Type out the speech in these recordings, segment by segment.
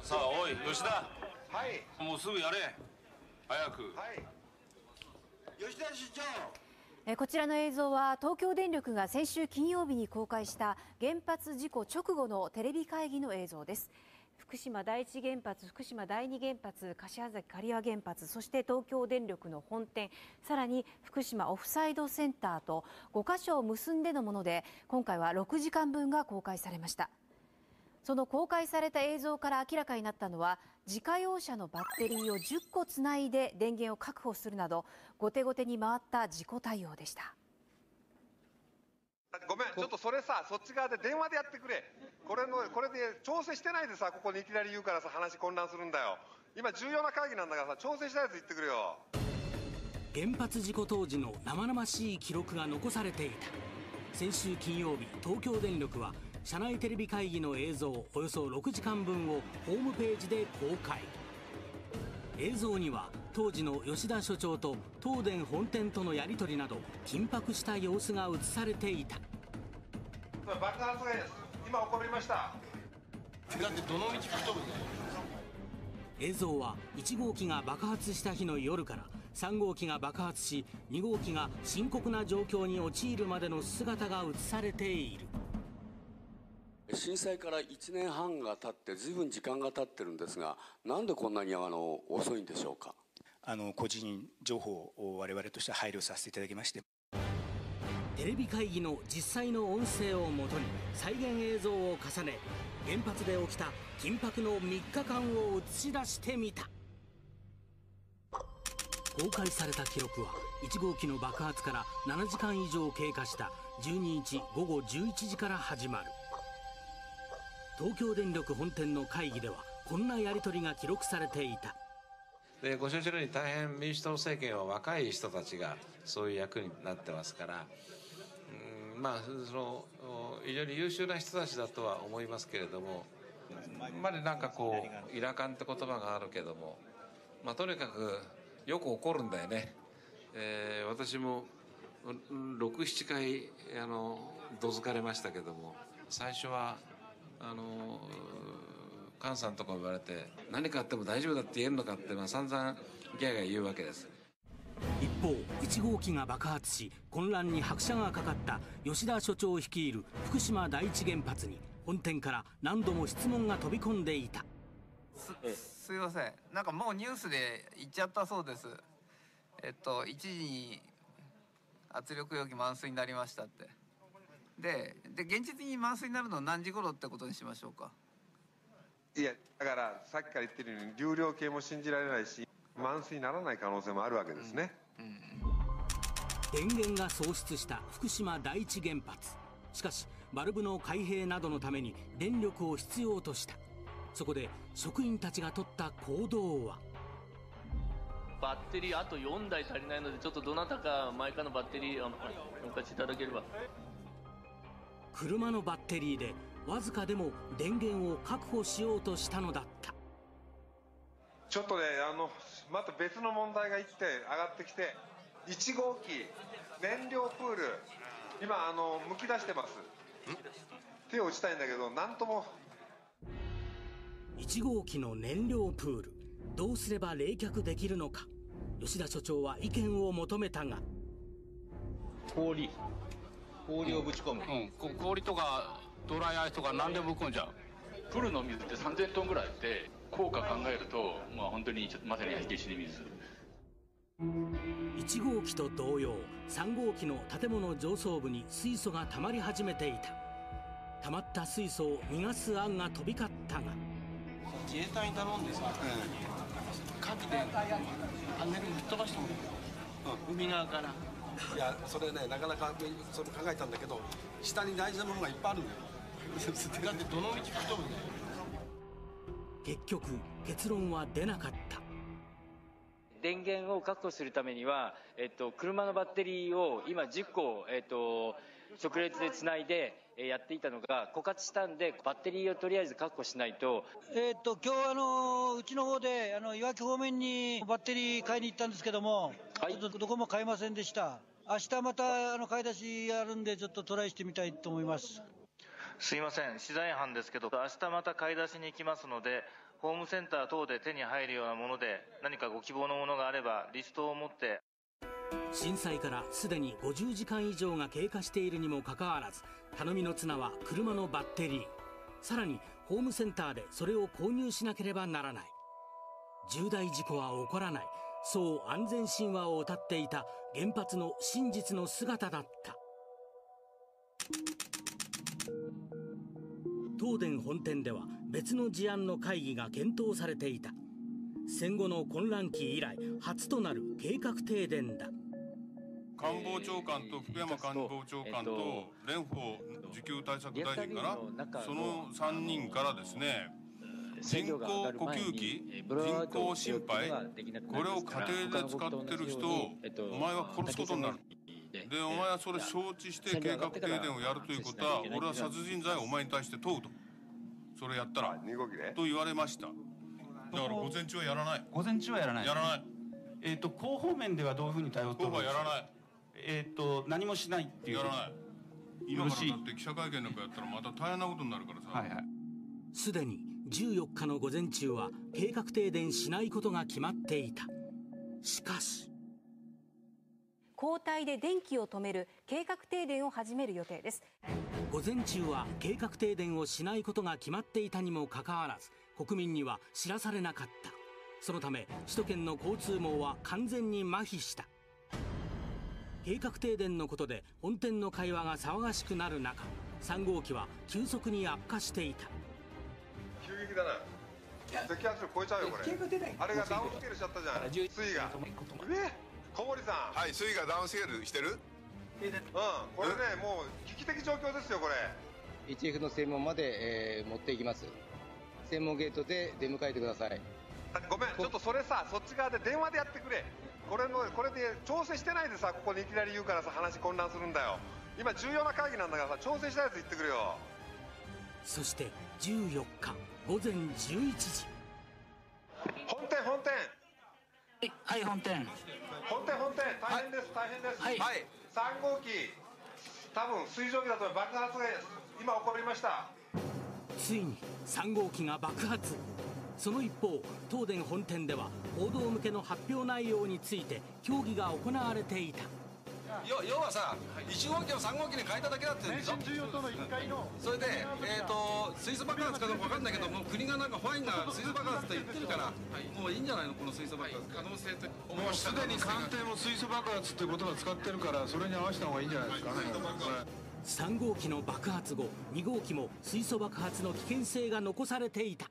さあ、おい、吉田。 はい。 もうすぐやれ。早く。 はい。吉田市長。 こちらの映像は東京電力が先週金曜日に公開した原発事故直後のテレビ会議の映像です。福島第一原発、福島第二原発、柏崎刈羽原発、そして東京電力の本店、さらに福島オフサイドセンターと5カ所を結んでのもので、今回は6時間分が公開されました。その公開された映像から明らかになったのは、自家用車のバッテリーを10個つないで電源を確保するなど、後手後手に回った事故対応でした。 ごめん、ちょっとそれさ、そっち側で電話でやってくれ。これで調整してないでさ、ここにいきなり言うからさ、話混乱するんだよ。今重要な会議なんだからさ、調整したやつ言ってくれよ。 原発事故当時の生々しい記録が残されていた。先週金曜日、東京電力は社内テレビ会議の映像およそ6時間分をホームページで公開。映像には当時の吉田所長と東電本店とのやり取りなど緊迫した様子が映されていた。 爆発が今起こりました。だってどの道吹き飛ぶんだよ。 映像は1号機が爆発した日の夜から3号機が爆発し、2号機が深刻な状況に陥るまでの姿が映されている。 震災から1年半が経ってずいぶん時間が経ってるんですが、なんでこんなに遅いんでしょうか。 個人情報を我々としては配慮させていただきまして、 テレビ会議の実際の音声をもとに再現映像を重ね、原発で起きた緊迫の3日間を映し出してみた。公開された記録は1号機の爆発から7時間以上経過した12日午後11時から始まる。東京電力本店の会議ではこんなやり取りが記録されていた。 でご承知のように大変民主党政権は若い人たちがそういう役になってますから、非常に優秀な人たちだとは思いますけれども、なんかこうイラカンって言葉があるけども、とにかくよく怒るんだよね。私も6、7回どづかれましたけども、最初は菅さんとか言われて、何かあっても大丈夫だって言えるのかって、散々ギャーギャー言うわけです。 一方、1号機が爆発し混乱に拍車がかかった吉田所長率いる福島第一原発に本店から何度も質問が飛び込んでいた。 すいません、なんかもうニュースで言っちゃったそうです。1時に圧力容器満水になりましたって。で現実に満水になるのは何時頃ってことにしましょうか。 いや、だからさっきから言ってるように流量計も信じられないし、満水にならない可能性もあるわけですね。 電源が喪失した福島第一原発。しかしバルブの開閉などのために電力を必要とした。そこで職員たちが取った行動は、 バッテリーあと4台足りないので、ちょっとどなたか前からのバッテリーお貸しいただければ。 車のバッテリーでわずかでも電源を確保しようとしたのだった。 ちょっとね、また別の問題が上がってきて、1号機燃料プール今むき出してます。手を打ちたいんだけど、なんとも。 1号機の燃料プール、どうすれば冷却できるのか。吉田所長は意見を求めたが、 氷をぶち込む、氷とかドライアイスとか何でもぶち込んじゃう。 プールの水って3000トンぐらいで、効果考えると、本当にまさに激しい水。 1号機と同様、3号機の建物上層部に水素が溜まり始めていた。溜まった水素を逃がす案が飛び交ったが、 自衛隊に頼んでさ、火器でパネル吹っ飛ばしてもらう、海側から。 いや、それね、なかなかそれ考えたんだけど、下に大事なものがいっぱいあるんだよ。 だってどの道吹き飛ぶんだよ。 結局結論は出なかった。 電源を確保するためには、車のバッテリーを今10個、直列でつないでやっていたのが枯渇したんで、バッテリーをとりあえず確保しないと。 今日うちの方でいわき方面にバッテリー買いに行ったんですけども、はい、どこも買えませんでした。明日また買い出しやるんで、ちょっとトライしてみたいと思います。 すいません、取材班ですけど、明日また買い出しに行きますので、ホームセンター等で手に入るようなもので、何かご希望のものがあれば、リストを持って。 震災からすでに50時間以上が経過しているにもかかわらず、頼みの綱は車のバッテリー。さらにホームセンターでそれを購入しなければならない。重大事故は起こらない、そう安全神話を謳っていた原発の真実の姿だった。東電本店では別の事案の会議が検討されていた。戦後の混乱期以来初となる計画停電だ。 官房長官と福山官房長官と蓮舫需給対策大臣かな、その3人からですね、人工呼吸器、人工心肺、これを家庭で使ってる人をお前は殺すことになる。で、お前はそれ承知して計画停電をやるということは、俺は殺人罪をお前に対して問うと。それやったらと言われました。だから午前中はやらない。 午前中はやらない。 やらない。 広報面ではどういうふうに対応するんですか。 広報はやらない。 何もしないっていう。 やらない。今からだって記者会見なんかやったらまた大変なことになるからさ。 すでに14日の午前中は計画停電しないことが決まっていた。しかし交代で電気を止める計画停電を始める予定です。 午前中は計画停電をしないことが決まっていたにもかかわらず、国民には知らされなかった。そのため首都圏の交通網は完全に麻痺した。計画停電のことで本店の会話が騒がしくなる中、3号機は急速に悪化していた。 急激だな。積圧力超えちゃうよこれ。あれがダウンスケールしちゃったじゃん、水位が。小森さん。 はい、水位がダウンスケールしてる。 これね、もう危機的状況ですよこれ。 HF の専門まで、持っていきます。専門ゲートで出迎えてください。 ごめん、ちょっとそれさ、そっち側で電話でやってくれ。これで調整してないでさ、ここにいきなり言うからさ、話混乱するんだよ。今重要な会議なんだからさ、調整したやつ言ってくれよ。 そして14日午前11時。 本店本店。 はい、本店大変です、大変です。はい、3号機多分水蒸気だと爆発が今起こりました。 ついに3号機が爆発。その一方、東電本店では報道向けの発表内容について協議が行われていた。 要はさ、1号機を3号機に変えただけだって言うんでしょ。それで、水素爆発かどうか分かんないけど、もう国がなんかファインが水素爆発って言ってるから、もういいんじゃないの、この水素爆発。可能性ってもうすでに官邸も水素爆発って言葉使ってるから、それに合わせた方がいいんじゃないですかね。 3号機の爆発後、2号機も水素爆発の危険性が残されていた。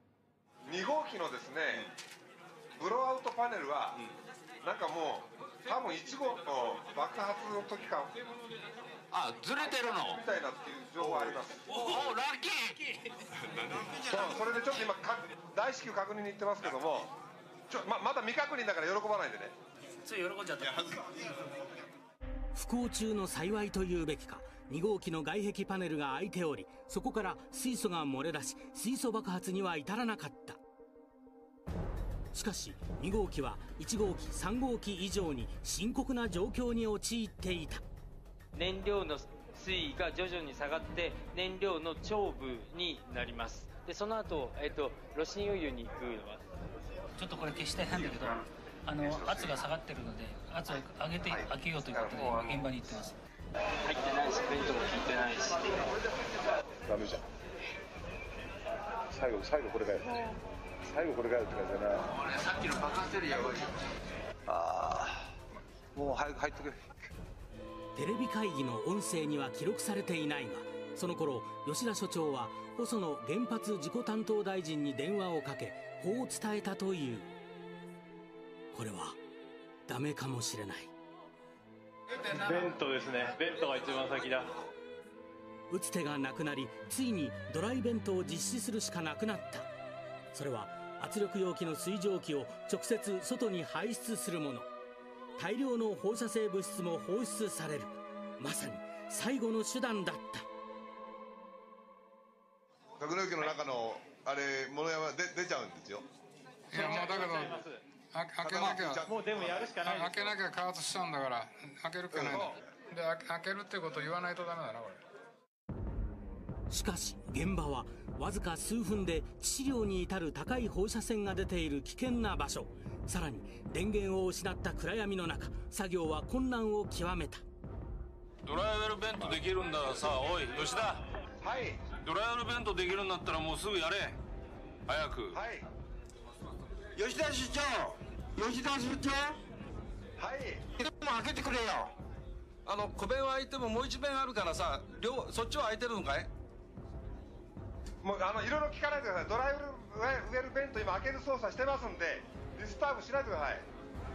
2号機のですね、ブローアウトパネルは、なんかもう多分1号の爆発の時かずれてるのみたいなっていう情報あります。 おラッキー。 それでちょっと今大至急確認に行ってますけども、まだ未確認だから喜ばないでね。 つい喜んじゃった。 不幸中の幸いというべきか、2号機の外壁パネルが開いており、そこから水素が漏れ出し、水素爆発には至らなかった。しかし2号機は1号機3号機以上に深刻な状況に陥っていた。 燃料の水位が徐々に下がって燃料の頂部になります。でその後、炉心オイルに行くのはちょっとこれ消したいんだけど、圧が下がってるので圧を上げて開けようということで今現場に行ってます。 入ってないしベントも効いてないし。 ダメじゃん。最後これだよ。最後これかよって感じだな。 俺さっきの爆発よりやばいよ。 もう早く入ってくれ。 テレビ会議の音声には記録されていないが、その頃吉田所長は細野原発事故担当大臣に電話をかけ、こう伝えたという。これはダメかもしれない。 ベントですね。ベントが一番先だ。 打つ手がなくなり、ついにドライベントを実施するしかなくなった。それは圧力容器の水蒸気を直接外に排出するもの。大量の放射性物質も放出される。まさに最後の手段だった。 格納機の中の物山出ちゃうんですよ。 いやもうだけど開けなきゃもうでもやるしかない。開けなきゃ加圧しちゃうんだから開けるっきゃないんだ。で開けるってことを言わないとダメだなこれ。 しかし現場はわずか数分で致死量に至る高い放射線が出ている危険な場所。さらに電源を失った暗闇の中、作業は困難を極めた。 ドライヤルベントできるんだからさ、おい吉田。 はい。 ドライヤルベントできるんだったらもうすぐやれ。早く。 はい。 吉田出張。吉田出張。 はい。 でも開けてくれよ。 小弁は開いてももう一弁あるからさ、そっちは開いてるのかい？ もういろいろ聞かないでください。ドライウェルベント今開ける操作してますんで、ディスターブしないでください。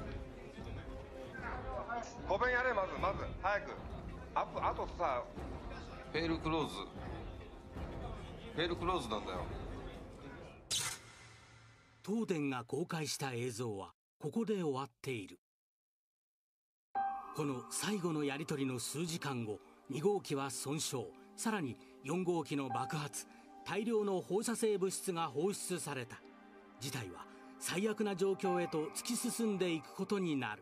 小弁やれ、まず早く。あとさ、 フェールクローズ。フェールクローズなんだよ。 東電が公開した映像はここで終わっている。この最後のやり取りの数時間後、2号機は損傷、さらに4号機の爆発、大量の放射性物質が放出された。事態は最悪な状況へと突き進んでいくことになる。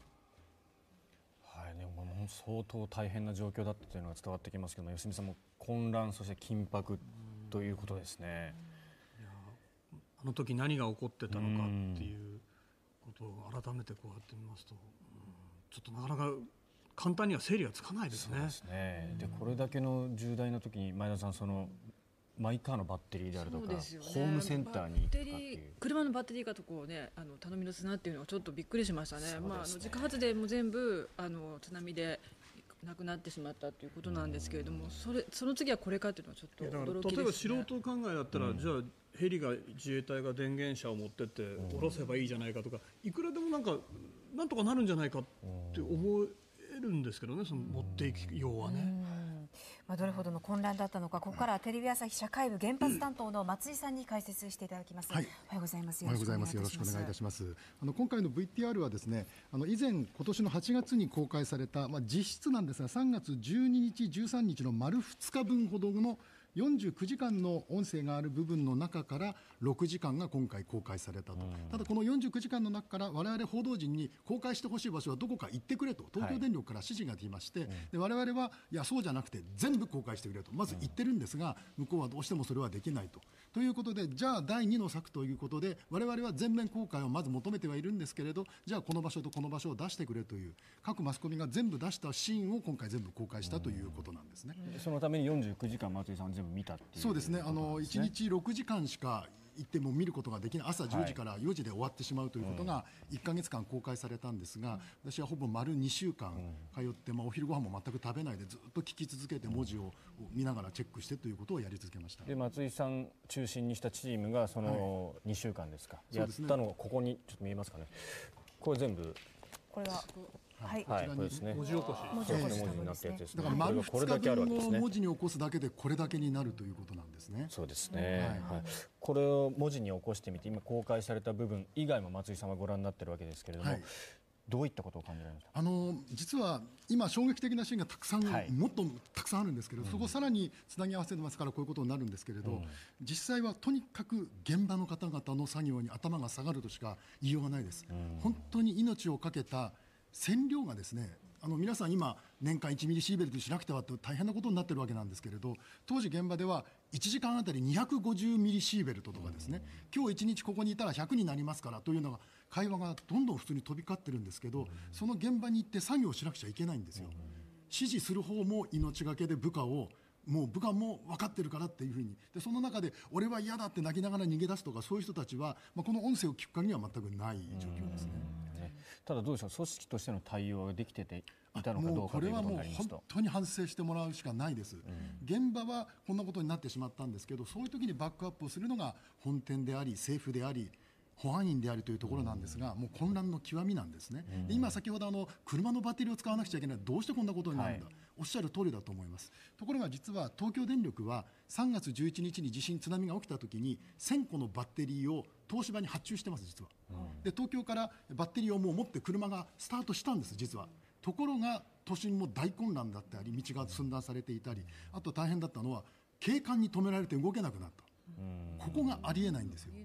はいね、相当大変な状況だったというのが伝わってきますけども、吉見さんも混乱、そして緊迫ということですね。 あの時何が起こってたのかっていうことを改めてこうやって見ますと、ちょっとなかなか簡単には整理がつかないですね。 そうですね。でこれだけの重大な時に前田さん、そのマイカーのバッテリーであるとか、ホームセンターに行くかっていう、 車のバッテリーがとこうね、頼みの綱っていうのはちょっとびっくりしましたね。自家発電も全部津波でなくなってしまったということなんですけれども、その次はこれかというのはちょっと驚きですね。 例えば素人考えだったら、じゃあヘリが自衛隊が電源車を持ってって下ろせばいいじゃないかとか、いくらでもなんとかなるんじゃないかって思えるんですけどね、その持っていきようはね。 どれほどの混乱だったのか、ここからはテレビ朝日社会部原発担当の松井さんに解説していただきます。 はい、 おはようございます。 おはようございます。よろしくお願いいたします。今回の VTR はですね、以前今年の8月に公開された、実質なんですが3月12日13日の丸2日分ほどの49時間の音声がある部分の中から6時間が今回公開されたと。ただこの49時間の中から我々報道陣に公開してほしい場所はどこか行ってくれと東京電力から指示が出まして、で我々はいやそうじゃなくて全部公開してくれとまず言ってるんですが、向こうはどうしてもそれはできないということで、じゃあ第2の策ということで我々は全面公開をまず求めてはいるんですけれど、じゃあこの場所とこの場所を出してくれという各マスコミが全部出したシーンを今回全部公開したということなんですね。 そのために49時間松井さん全部見たっていう。 そうですね。1日6時間しか行っても見ることができない、朝10時から4時で終わってしまうということが1ヶ月間公開されたんですが、私はほぼ丸2週間通って、お昼ご飯も全く食べないでずっと聞き続けて文字を見ながらチェックしてということをやり続けました。 で松井さん中心にしたチームがその2週間ですか、やったのがここにちょっと見えますかね。これ全部これははい、 これですね。 文字起こし。 文字になったやつですね。 だから丸2日分を文字に起こすだけでこれだけになるということなんですね。 そうですね。はい。これを文字に起こしてみて、今公開された部分以外も松井さんはご覧になってるわけですけれども、どういったことを感じられました？ 実は今衝撃的なシーンがたくさん、もっとたくさんあるんですけど、そこをさらにつなぎ合わせてますからこういうことになるんですけれど、実際はとにかく現場の方々の作業に頭が下がるとしか言いようがないです。本当に命をかけた線量がですね、皆さん今年間1ミリシーベルトしなくてはと大変なことになってるわけなんですけれど、当時現場では1時間あたり250ミリシーベルトとかですね、今日1日ここにいたら100になりますからというのが会話がどんどん普通に飛び交ってるんですけど、その現場に行って作業しなくちゃいけないんですよ。指示する方も命がけで部下をもう部下も分かってるからっていうふうに、でその中で俺は嫌だって泣きながら逃げ出すとか、そういう人たちは、この音声を聞く限りは全くない状況ですね。 ただどうでしょう、組織としての対応ができていたのかどうかということになりますと、 これはもう本当に反省してもらうしかないです。現場はこんなことになってしまったんですけど、そういう時にバックアップをするのが本店であり政府であり保安院であるというところなんですが、もう混乱の極みなんですね。で今先ほど車のバッテリーを使わなくちゃいけない、どうしてこんなことになるんだ、おっしゃる通りだと思います。ところが実は東京電力は3月11日に地震津波が起きた時に1000個のバッテリーを東芝に発注してます実は。で東京からバッテリーをもう持って車がスタートしたんです実は。ところが都心も大混乱だったり道が寸断されていたり、あと大変だったのは警官に止められて動けなくなった。ここがありえないんですよ。